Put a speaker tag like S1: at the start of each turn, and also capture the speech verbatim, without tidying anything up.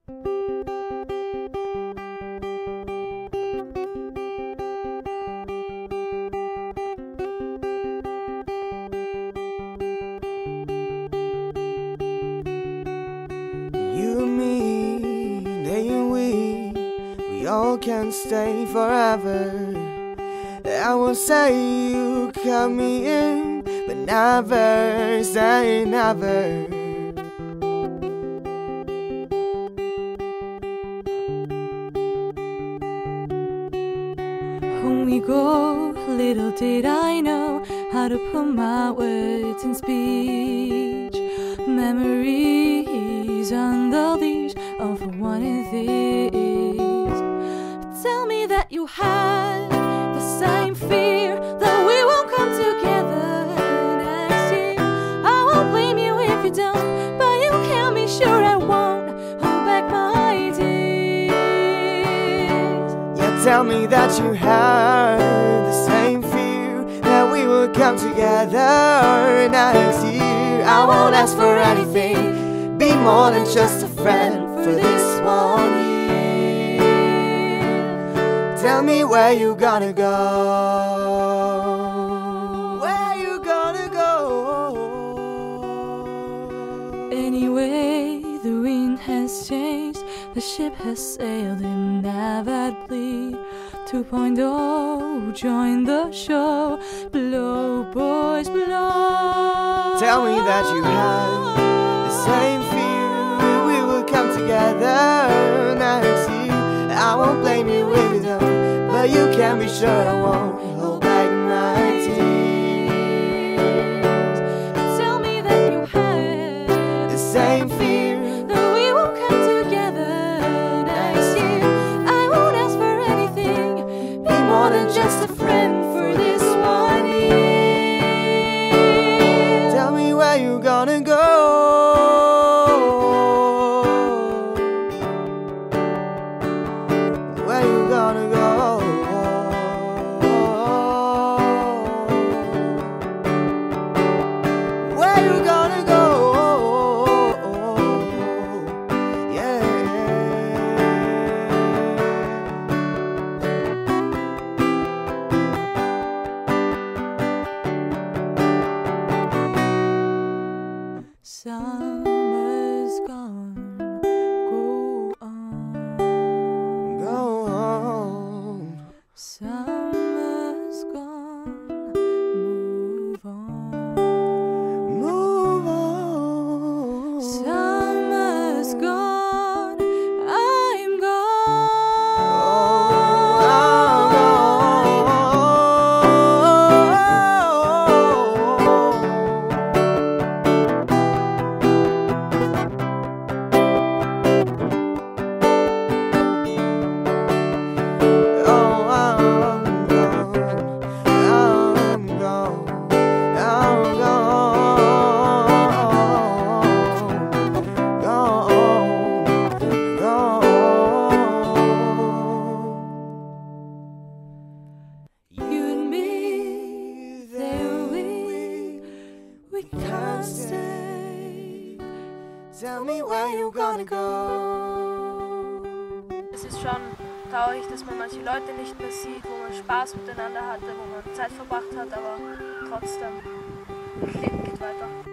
S1: You and me, they and we, we all can stay forever. I won't say you cut me in, but never say never.
S2: Home we go, little did I know how to put my words in speech. Memories on the leash of one of these. Tell me that you had the same fear that we won't come together next year. I won't blame you if you don't, but you can be sure I won't hold back my tears.
S1: Yeah, tell me that you had the same fear that we would come together next year. I won't ask for anything, be more than just a friend for this one year. Tell me where you gonna go, where you gonna go.
S2: Anyway, the wind has changed, the ship has sailed inevitably. two point oh, join the show, blow boys blow.
S1: Tell me that you had the same fear we will come together next year. I won't blame you if you don't, but you can be sure I won't hold back my tears.
S2: Tell me that you had
S1: The same fear
S2: that we won't come together next year. I won't ask for anything,
S1: be more than just a friend for this one year. Tell me where you gonna go, where you gonna go. Where you gonna go? Yeah.
S2: Summer's gone, go on.
S1: Go on.
S2: Summer's gone, move on.
S1: Move on.
S2: Summer's gone, I'm gone. You and me, there we, we can't stay.
S1: Tell me where you gonna go.
S3: Es ist schon traurig, dass man manche Leute nicht mehr sieht, wo man Spaß miteinander hatte, wo man Zeit verbracht hat, aber trotzdem, das Leben geht weiter.